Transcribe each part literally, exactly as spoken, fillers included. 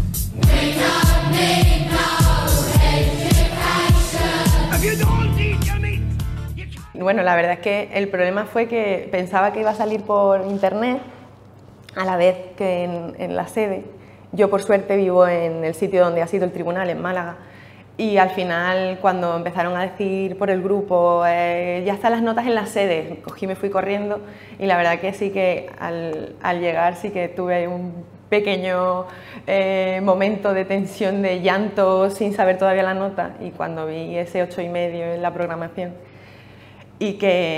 Bueno, la verdad es que el problema fue que pensaba que iba a salir por internet a la vez que en, en la sede. Yo por suerte vivo en el sitio donde ha sido el tribunal, en Málaga, y al final cuando empezaron a decir por el grupo eh, ya están las notas en la sede, cogí y me fui corriendo y la verdad que sí que al, al llegar sí que tuve un pequeño eh, momento de tensión, de llanto sin saber todavía la nota, y cuando vi ese ocho y medio en la programación y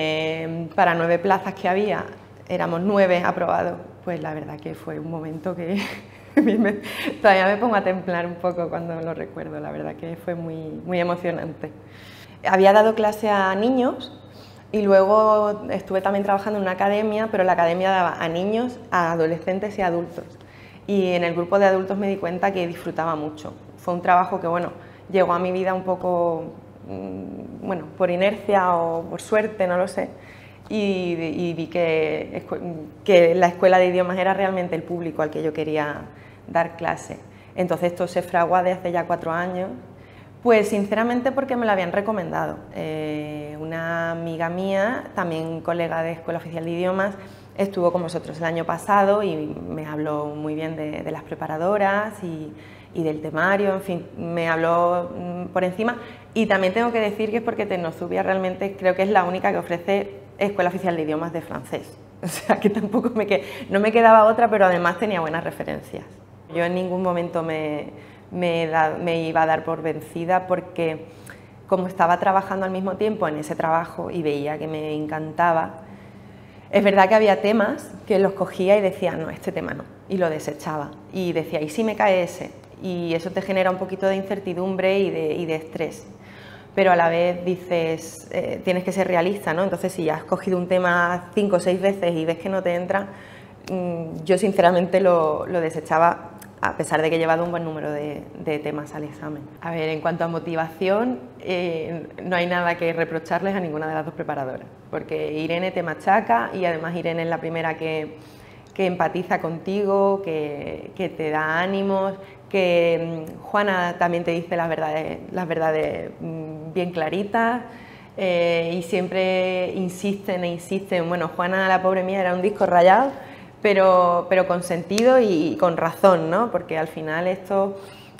que para nueve plazas que había éramos nueve aprobados, pues la verdad que fue un momento que me, todavía me pongo a temblar un poco cuando lo recuerdo. La verdad que fue muy, muy emocionante. Había dado clase a niños y luego estuve también trabajando en una academia, pero la academia daba a niños, a adolescentes y a adultos. Y en el grupo de adultos me di cuenta que disfrutaba mucho. Fue un trabajo que, bueno, llegó a mi vida un poco, bueno, por inercia o por suerte, no lo sé. Y, y vi que, que la escuela de idiomas era realmente el público al que yo quería dar clase. Entonces esto se fragua desde hace ya cuatro años, pues sinceramente porque me lo habían recomendado. Eh, una amiga mía, también colega de Escuela Oficial de Idiomas, estuvo con vosotros el año pasado y me habló muy bien de, de las preparadoras y, y del temario, en fin, me habló por encima. Y también tengo que decir que es porque Tecnozubia realmente creo que es la única que ofrece Escuela Oficial de Idiomas de francés. O sea que tampoco me, qued... no me quedaba otra, pero además tenía buenas referencias. Yo en ningún momento me, me, da, me iba a dar por vencida porque como estaba trabajando al mismo tiempo en ese trabajo y veía que me encantaba, es verdad que había temas que los cogía y decía, no, este tema no, y lo desechaba. Y decía, ¿y si me cae ese? Y eso te genera un poquito de incertidumbre y de, y de estrés. Pero a la vez dices, eh, tienes que ser realista, ¿no? Entonces, si ya has cogido un tema cinco o seis veces y ves que no te entra, mmm, yo sinceramente lo, lo desechaba, a pesar de que he llevado un buen número de, de temas al examen. A ver, en cuanto a motivación, eh, no hay nada que reprocharles a ninguna de las dos preparadoras, porque Irene te machaca y además Irene es la primera que, que empatiza contigo, que, que te da ánimos, que mmm, Juana también te dice las verdades, las verdades mmm, bien claritas, eh, y siempre insisten e insisten. Bueno, Juana, la pobre mía, era un disco rayado, pero, pero con sentido y, y con razón, ¿no? Porque al final esto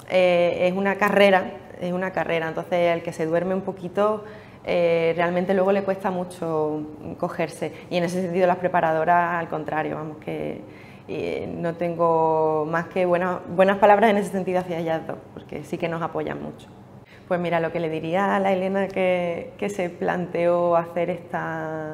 eh, es una carrera, es una carrera, entonces el que se duerme un poquito eh, realmente luego le cuesta mucho cogerse, y en ese sentido las preparadoras al contrario, vamos, que y no tengo más que buenas, buenas palabras en ese sentido hacia ellas dos, porque sí que nos apoyan mucho. Pues mira, lo que le diría a la Elena que, que se planteó hacer esta,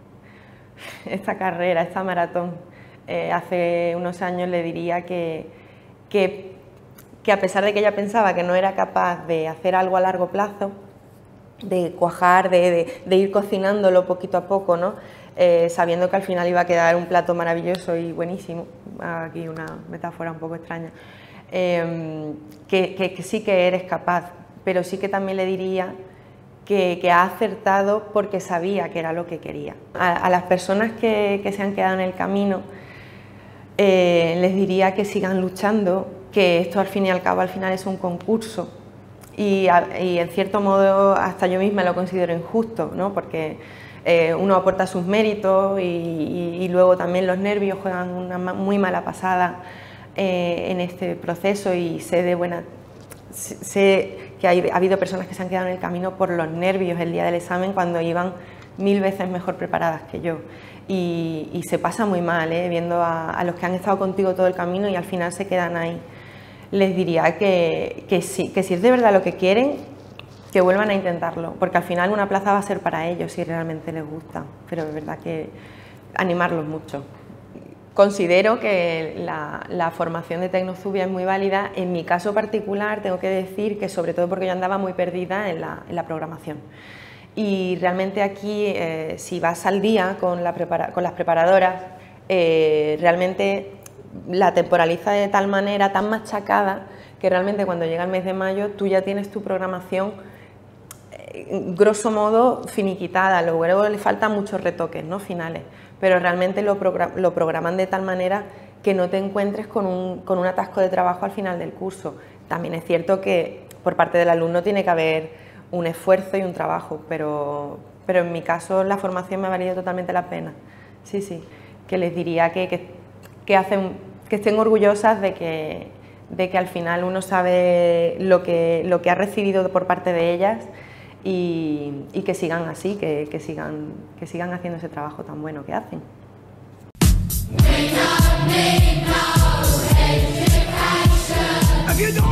esta carrera, esta maratón, eh, hace unos años, le diría que, que, que a pesar de que ella pensaba que no era capaz de hacer algo a largo plazo, de cuajar, de, de, de ir cocinándolo poquito a poco, ¿no? Eh, sabiendo que al final iba a quedar un plato maravilloso y buenísimo, aquí una metáfora un poco extraña, eh, que, que, que sí que eres capaz, pero sí que también le diría que, que ha acertado porque sabía que era lo que quería. A, a las personas que, que se han quedado en el camino, eh, les diría que sigan luchando, que esto al fin y al cabo al final es un concurso y, a, y en cierto modo hasta yo misma lo considero injusto, ¿no? Porque Eh, uno aporta sus méritos y, y, y luego también los nervios juegan una muy mala pasada eh, en este proceso, y sé de buena sé que hay, ha habido personas que se han quedado en el camino por los nervios el día del examen cuando iban mil veces mejor preparadas que yo, y, y se pasa muy mal, ¿eh? Viendo a, a los que han estado contigo todo el camino y al final se quedan ahí. Les diría que, que sí, que si es de verdad lo que quieren, que vuelvan a intentarlo, porque al final una plaza va a ser para ellos si realmente les gusta, pero es verdad que animarlos mucho. Considero que la, la formación de Tecnozubia es muy válida. En mi caso particular tengo que decir que sobre todo porque yo andaba muy perdida en la, en la programación, y realmente aquí eh, si vas al día con, la prepara, con las preparadoras, eh, realmente la temporaliza de tal manera, tan machacada, que realmente cuando llega el mes de mayo tú ya tienes tu programación grosso modo finiquitada. Luego le faltan muchos retoques, ¿no? Finales, pero realmente lo, progr lo programan de tal manera que no te encuentres con un, con un atasco de trabajo al final del curso. También es cierto que por parte del alumno tiene que haber un esfuerzo y un trabajo, pero, pero en mi caso la formación me ha valido totalmente la pena. Sí, sí, que les diría que, que, que, hacen, que estén orgullosas de que, de que al final uno sabe lo que, lo que ha recibido por parte de ellas y, y que sigan así, que, que, sigan, que sigan haciendo ese trabajo tan bueno que hacen. If you don't